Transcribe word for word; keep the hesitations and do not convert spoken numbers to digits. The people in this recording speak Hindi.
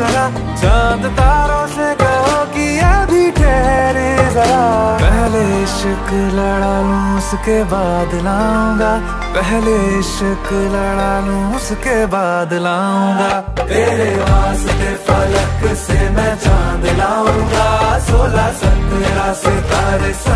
जरा, चांद तारों से कहो कि अभी ठहरे जरा। पहले इश्क लड़ा लूं उसके बाद लाऊंगा, पहले इश्क लड़ा लूं उसके बाद लाऊंगा। तेरे वास्ते फलक से मैं चांद लाऊंगा, सोलह सत्रह सितारे